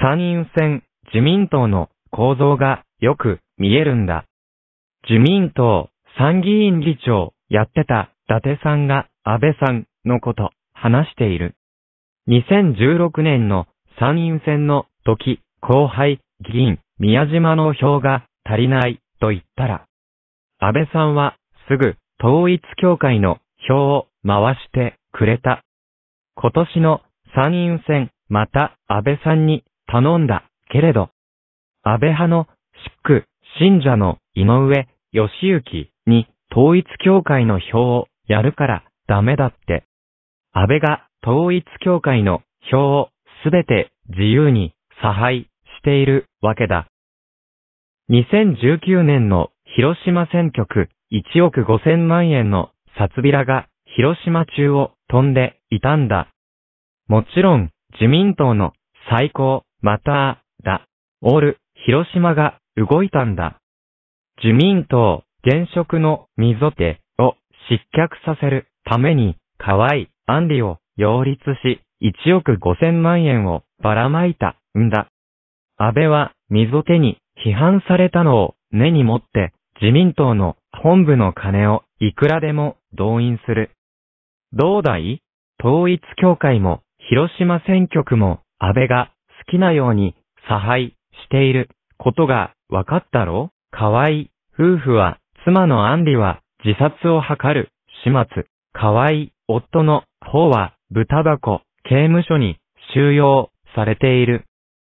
参院選、自民党の構造がよく見えるんだ。自民党参議院議長やってた伊達さんが安倍さんのこと話している。2016年の参院選の時、後輩議員宮島の票が足りないと言ったら、安倍さんはすぐ統一教会の票を回してくれた。今年の参院選また安倍さんに頼んだけれど、安倍派の祝信者の井上義行に統一教会の票をやるからダメだって。安倍が統一教会の票をすべて自由に差配しているわけだ。2019年の広島選挙区1億5000万円の札びらが広島中を飛んでいたんだ。もちろん自民党の最高まただ。オール広島が動いたんだ。自民党現職の溝手を失脚させるために河井案里を擁立し1億5000万円をばらまいたんだ。安倍は溝手に批判されたのを根に持って自民党の本部の金をいくらでも動員する。どうだい？統一教会も広島選挙区も安倍が好きなように差配していることが分かったろ？河井夫婦は妻の案里は自殺を図る始末。河井夫の方は豚箱刑務所に収容されている。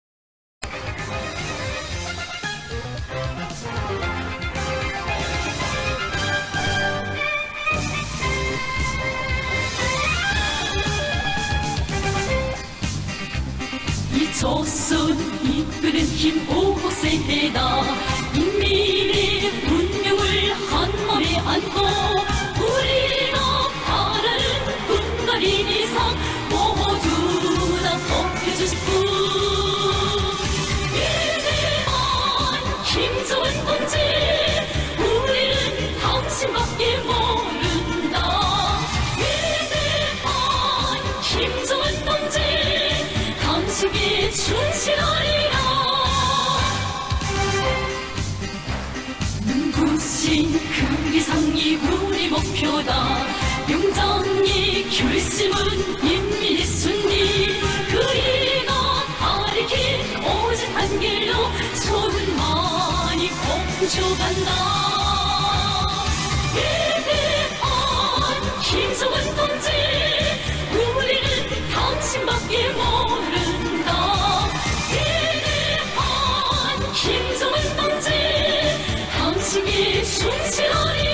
조선 이끄는 힘 보호세대다. 인민의 운명을 한몸에 안고 우리가 바라는 분갈인 이상 모두 다 벗겨주시고 위대한 김정은 동지 우리는 당신밖에 모른다. 위대한 김정은 동지 당신께 충실하리라. 눈부신 그 이상이 우리 목표다. 용장의 결심은 인민의 순리. 그이가 가리킨 오직 한 길로 조금만이 공주간다. 위대한 김정은 동지 우리는 당신밖에 모른다. 위대한 김정은 동지 당신이 충실하리.